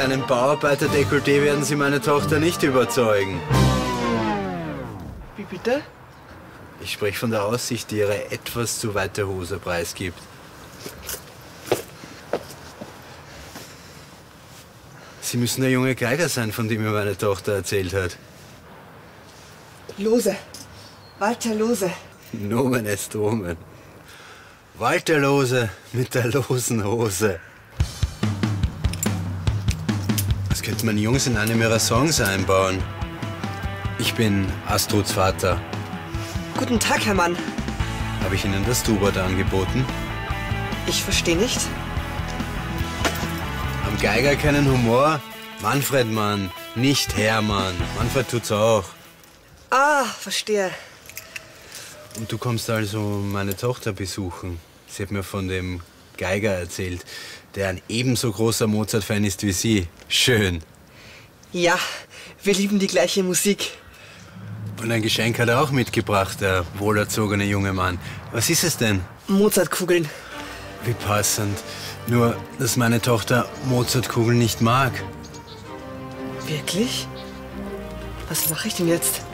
einem Bauarbeiter-Dekolleté werden Sie meine Tochter nicht überzeugen. Wie bitte? Ich spreche von der Aussicht, die ihre etwas zu weite Hose preisgibt. Sie müssen der junge Geiger sein, von dem mir meine Tochter erzählt hat. Lose. Walter Lose. Nomen est Omen. Walter Lose mit der losen Hose. Das könnte man Jungs in einem ihrer Songs einbauen. Ich bin Astruds Vater. Guten Tag, Herr Mann. Habe ich Ihnen das Tubat angeboten? Ich verstehe nicht. Am Geiger keinen Humor? Manfred, Mann, nicht Hermann. Manfred tut's auch. Ah, verstehe. Und du kommst also meine Tochter besuchen. Sie hat mir von dem Geiger erzählt, der ein ebenso großer Mozart-Fan ist wie Sie. Schön. Ja, wir lieben die gleiche Musik. Und ein Geschenk hat er auch mitgebracht, der wohlerzogene junge Mann. Was ist es denn? Mozartkugeln. Wie passend. Nur, dass meine Tochter Mozartkugeln nicht mag. Wirklich? Was mache ich denn jetzt?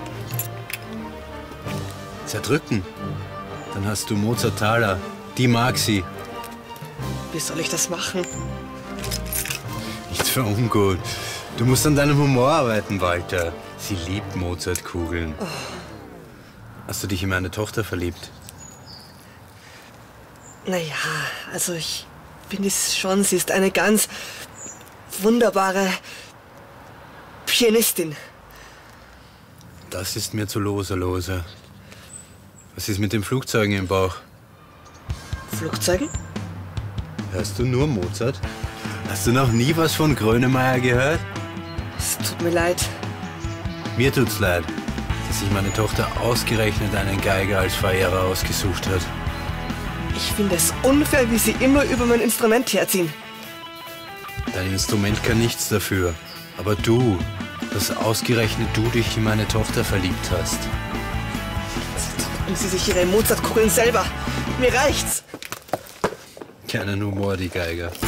Zerdrücken. Dann hast du Mozart-Taler. Die mag sie. Wie soll ich das machen? Nichts für ungut. Du musst an deinem Humor arbeiten, Walter. Sie liebt Mozartkugeln. Oh. Hast du dich in meine Tochter verliebt? Naja, also ich finde es schon, sie ist eine ganz wunderbare Pianistin. Das ist mir zu lose. Was ist mit den Flugzeugen im Bauch? Flugzeugen? Hörst du nur Mozart? Hast du noch nie was von Grönemeyer gehört? Es tut mir leid. Mir tut's leid, dass sich meine Tochter ausgerechnet einen Geiger als Verehrer ausgesucht hat. Ich finde es unfair, wie Sie immer über mein Instrument herziehen. Dein Instrument kann nichts dafür. Aber du, dass ausgerechnet du dich in meine Tochter verliebt hast. Und Sie sich Ihre Mozartkugeln selber. Mir reicht's. Keinen Humor, die Geiger.